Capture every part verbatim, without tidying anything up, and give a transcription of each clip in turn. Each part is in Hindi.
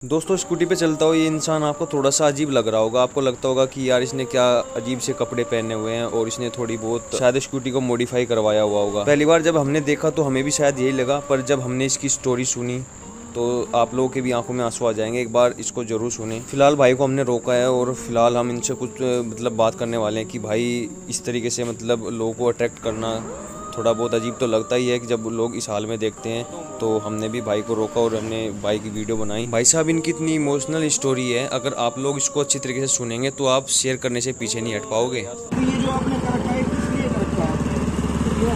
दोस्तों स्कूटी पे चलता हुआ ये इंसान आपको थोड़ा सा अजीब लग रहा होगा। आपको लगता होगा कि यार इसने क्या अजीब से कपड़े पहने हुए हैं और इसने थोड़ी बहुत शायद स्कूटी को मॉडिफाई करवाया हुआ होगा। पहली बार जब हमने देखा तो हमें भी शायद यही लगा, पर जब हमने इसकी स्टोरी सुनी तो आप लोगों के भी आंखों में आंसू आ जाएंगे। एक बार इसको जरूर सुने। फिलहाल भाई को हमने रोका है और फिलहाल हम इनसे कुछ मतलब बात करने वाले हैं कि भाई इस तरीके से मतलब लोगों को अट्रैक्ट करना थोड़ा बहुत अजीब तो लगता ही है कि जब लोग इस हाल में देखते हैं। तो हमने भी भाई को रोका और हमने भाई की वीडियो बनाई। भाई साहब इनकी इतनी इमोशनल स्टोरी है, अगर आप लोग इसको अच्छी तरीके से सुनेंगे तो आप शेयर करने से पीछे नहीं हट पाओगे। ये जो आपने कर रखा है किस लिए कर रखा है?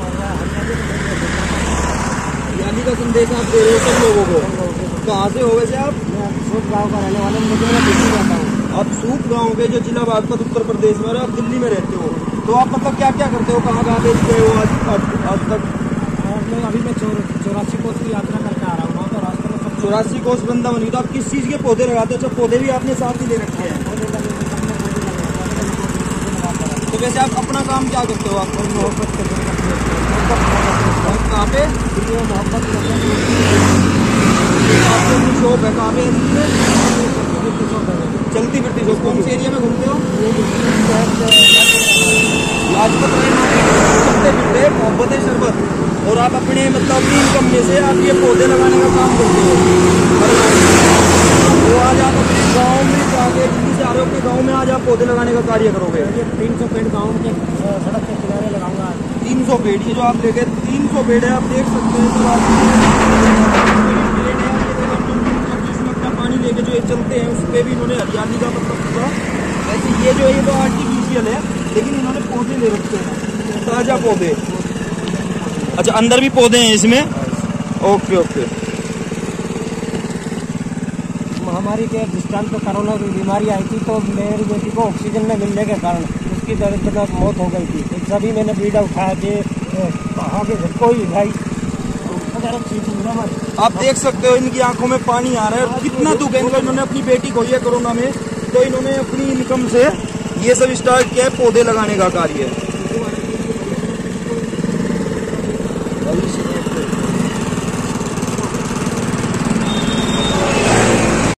यानी का संदेश आप दे रहे हो सब लोगों को। कहाँ से हो वैसे आप? मैं सूप गाँव का रहने वाला हूँ, मैं दिल्ली रहता हूँ। आप सूप गाँव के जो जिला बागपत उत्तर प्रदेश में, और आप दिल्ली में रहते हो, तो आप मतलब क्या क्या करते हो, कहाँ कहाँ बेचते हो आज आज तक? मैं अभी मैं चौरासी कोस की यात्रा करके आ रहा हूँ, वहाँ तो रास्ते में सब चौरासी कोस वृंदावन की। तो आप किस चीज़ के पौधे लगाते हो? अच्छा, पौधे भी आपने साथ ही ले रखे हैं। तो वैसे आप अपना काम क्या करते हो? आप मोहब्बत करते कहाँ पे? मोहब्बत आपकी शॉप है कहाँ पे? चलती फिरती शॉप। कौन से एरिया में घूमते हो? लाजपत राय चलते फिरते मोहब्बत शरबत। और आप अपने मतलब अपनी इनकम में से आप ये पौधे लगाने का काम करते हो। तो आज आप अपने गाँव में जाके दिल्ली से आ रहे हो, अपने गाँव में आज आप पौधे लगाने का कार्य करोगे। तीन सौ पेड़ गाँव के सड़क के किनारे लगाऊंगा। तीन सौ पेड़, ये जो आप लेके तीन सौ पेड़ है, आप देख सकते हैं। तो आप अपना पानी लेके जो ये चलते हैं उस पर भी इन्होंने हरियाली का मतलब पूरा। वैसे ये जो है ये तो आर्टिफिशियल है, लेकिन इन्होंने पौधे ले रखे हैं, ताजा पौधे। अच्छा, अंदर भी पौधे हैं इसमें। Okay okay. महामारी के जिस टाइम पे कोरोना की बीमारी आई थी तो मेरी बेटी को ऑक्सीजन न मिलने के कारण उसकी दर्दनाक मौत हो गई थी। तो सभी मैंने वीडियो उठाया कि आगे कोई भाई आप देख सकते हो इनकी आंखों में पानी आ रहा है और कितना दुख है इनको। इन्होंने अपनी बेटी को ये कोरोना में, तो इन्होंने अपनी इनकम से ये सब स्टार्ट किया है, पौधे लगाने का कार्य।